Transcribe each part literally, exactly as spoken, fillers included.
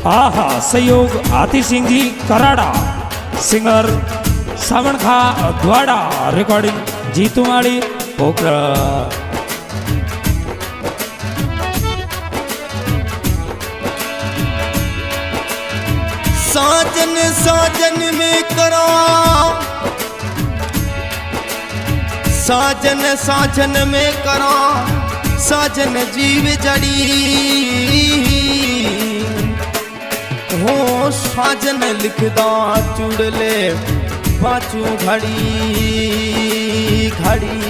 आहा सहयोग हाथी सिंह जी कराड़ा, सिंगर सावन खा द्वाड़ा, रिकॉर्डिंग जीतू माड़ी पोखरा। साजन साजन में करो, साजन साजन में करो, साजन जीव जड़ी हो, साजन लिखदा चुड़ले पाचू घड़ी घड़ी।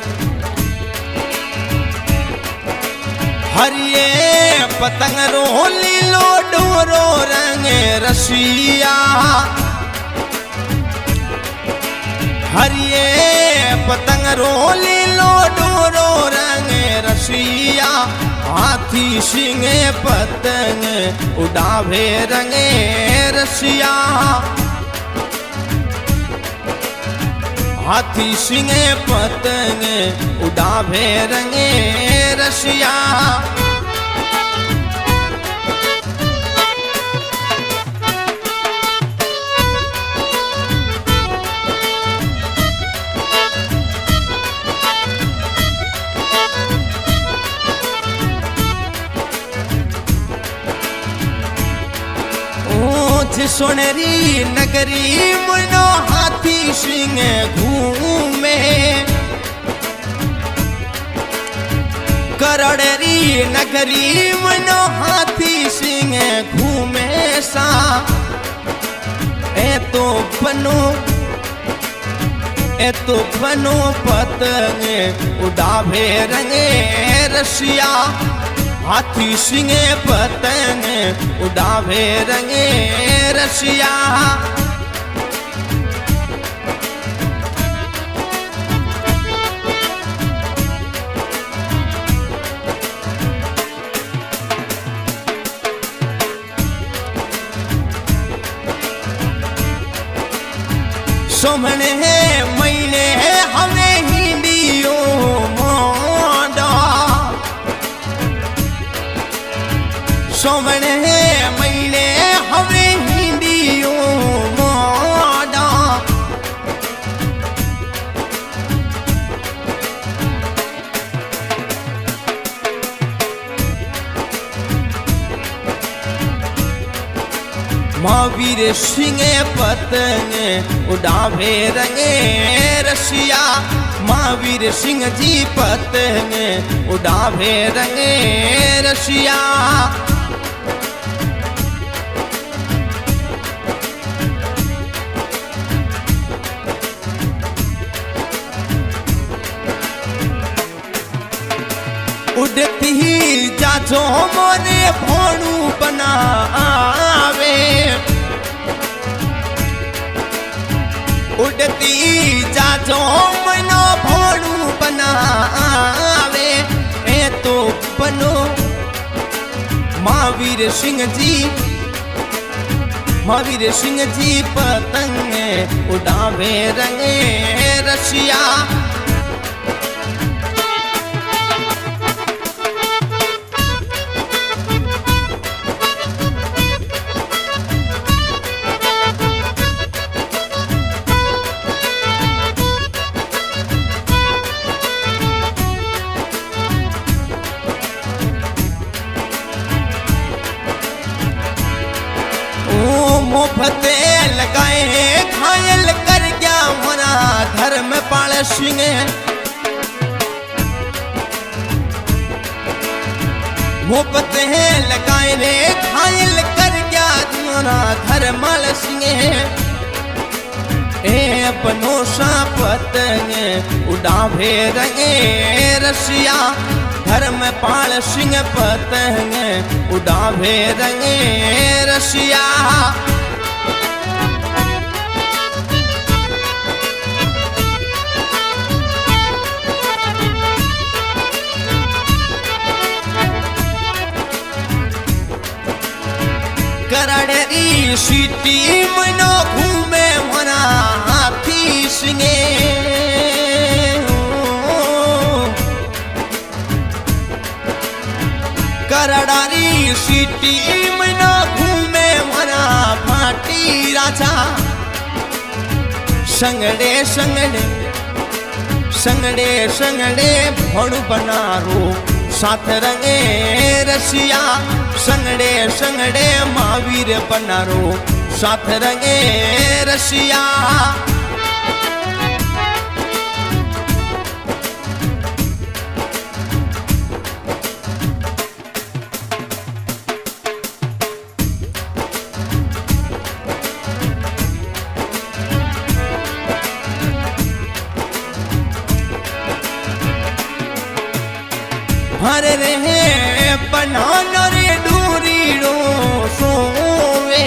हरिये पतंग रोली लो डोरो रंग रसिया, हरिये पतंग रोली लो डोरो रंग रसिया। हाथी सिंह पतंग उड़ावे रंगे रसिया, हाथी सिंह पतंग उड़ावे रंगे रसिया। सोनेरी नगरी मनो हाथी सिंह घूमे, करड़ेरी नगरी मनो हाथी सिंह घूमे सा। ए तो बनो ए तो बनो पतंग उड़ावे रंगे रसिया, हाथी सिंह पतंग उड़ावे रंगे रसिया। सोमने महीने हमें हिंदियों मोड़ा, सोमने महीने हमें हिंदियों मोड़ा। महावीर सिंह पतंग उड़ावे रंगे रसिया, महावीर सिंह जी पतंग उड़ावे रंगे रसिया। उड़ती ही जाजो मोरे भोणू बनावे, उड़ती जाजो मनो भोणू बनावे। ए तो बनो महावीर सिंह जी, महावीर सिंह जी पतंग उड़ावे रंगे रसिया। मोफते लगाए घायल कर गया मना धर्म पाल सिंह, मोफते लगाए रे घायल कर गया मना धर्माल सिंह। ए अपनो सा पतंग उड़ावे रंगे रसिया, धर्म पाल सिंह पतंग उड़ावे रंगे रसिया। करड़ेरी सिटी मनो घूमे मना हाथी सिंह, करड़ारी सिटी मनो घूमे संगड़े संगड़े संगड़े संगड़े भोड़ बनारो साथ रंगे रसिया संगड़े संगड़े महावीर बनारो साथ रंगे रसिया हरे रे बनाना रे डूरीड़ो सोवे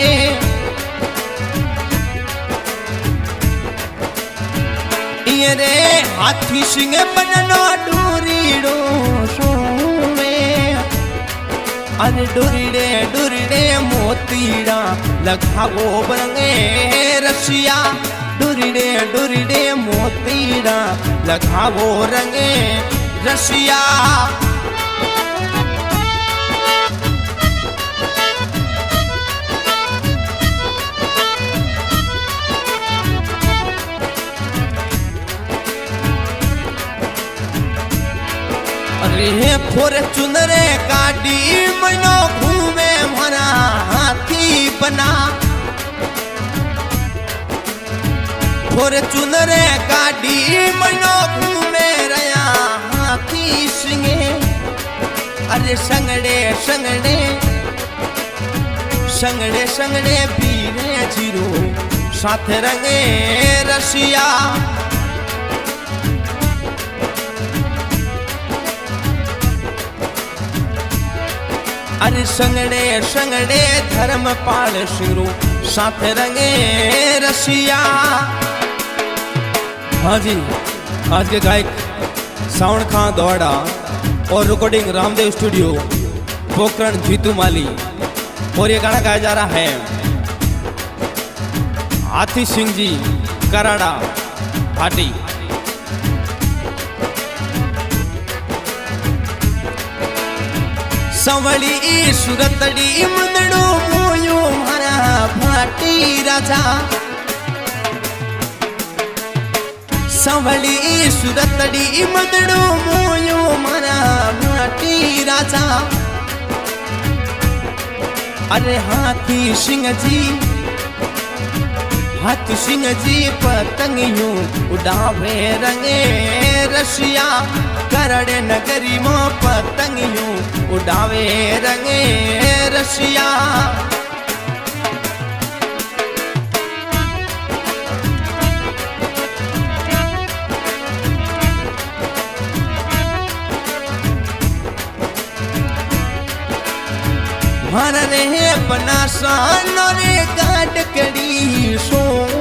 ये रे हाथी सिंह बनना डूरीड़ो सोवे अरे डूरीड़े डूरीड़े मोतीड़ा लगावो बरंगे रसिया डूरीड़े डूरीड़े मोतीड़ा लगावो रंगे रसिया अरे फॉर्च्यूनरे गाड़ी मनो घूमे मना हाथी बना फॉर्च्यूनरे गाड़ी मनो घूमे रया हाथी सिंगे अरे संगड़े संगड़े संगड़े संगड़े बीरे जीरो साथ रंगे रसिया अरे संगड़े संगड़े धर्मपाल सिंगरू साथ रंगे रसिया। हाँ जी, आज के गायक सावण खां दौड़ा और रिकॉर्डिंग रामदेव स्टूडियो पोखरण जीतू माली और ये गाना गाया जा रहा है हाथी सिंह जी कराड़ा भाटी। संवली सुरतड़ी मुंदड़ो मोयो मारा भाटी राजा संवली सुरतड़ी मुंदड़ो मोयो मारा भाटी राजा। अरे हाथी सिंह जी हाथी सिंह जी पतंगियों उड़ावे रंगे रसिया करड़े नगरी मो पतंगियों उड़ावे रंगे रसिया। मारा रे बना सानो रे गाड़ कड़ी सो